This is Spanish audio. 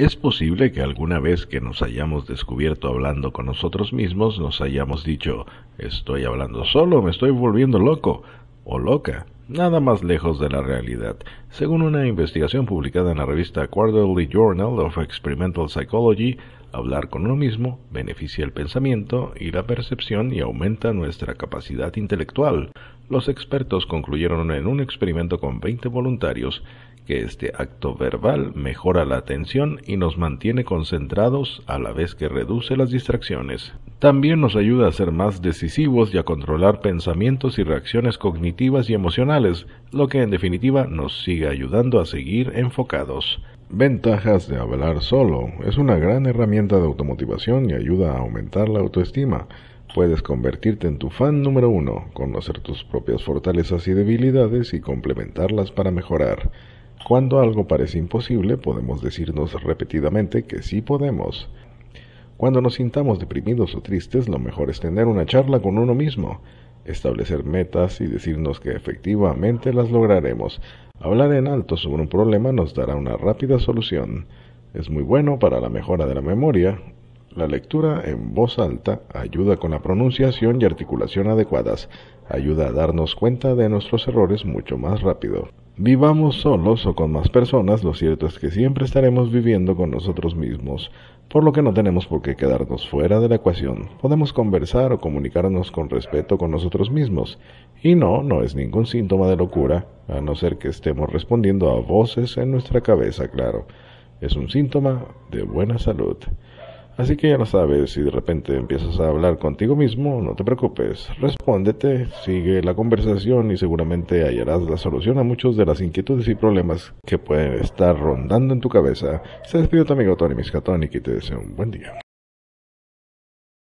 Es posible que alguna vez que nos hayamos descubierto hablando con nosotros mismos nos hayamos dicho, estoy hablando solo, me estoy volviendo loco o loca. Nada más lejos de la realidad. Según una investigación publicada en la revista Quarterly Journal of Experimental Psychology, hablar con uno mismo beneficia el pensamiento y la percepción y aumenta nuestra capacidad intelectual. Los expertos concluyeron en un experimento con 20 voluntarios que este acto verbal mejora la atención y nos mantiene concentrados a la vez que reduce las distracciones. También nos ayuda a ser más decisivos y a controlar pensamientos y reacciones cognitivas y emocionales, lo que en definitiva nos sigue ayudando a seguir enfocados. Ventajas de hablar solo. Es una gran herramienta de automotivación y ayuda a aumentar la autoestima. Puedes convertirte en tu fan número 1, conocer tus propias fortalezas y debilidades y complementarlas para mejorar. Cuando algo parece imposible, podemos decirnos repetidamente que sí podemos. Cuando nos sintamos deprimidos o tristes, lo mejor es tener una charla con uno mismo, establecer metas y decirnos que efectivamente las lograremos. Hablar en alto sobre un problema nos dará una rápida solución. Es muy bueno para la mejora de la memoria. La lectura en voz alta ayuda con la pronunciación y articulación adecuadas. Ayuda a darnos cuenta de nuestros errores mucho más rápido. Vivamos solos o con más personas, lo cierto es que siempre estaremos viviendo con nosotros mismos, por lo que no tenemos por qué quedarnos fuera de la ecuación. Podemos conversar o comunicarnos con respeto con nosotros mismos. Y no es ningún síntoma de locura, a no ser que estemos respondiendo a voces en nuestra cabeza, claro. Es un síntoma de buena salud. Así que ya lo sabes, si de repente empiezas a hablar contigo mismo, no te preocupes, respóndete, sigue la conversación y seguramente hallarás la solución a muchos de las inquietudes y problemas que pueden estar rondando en tu cabeza. Se despide tu amigo Tony Miskatonic y te deseo un buen día.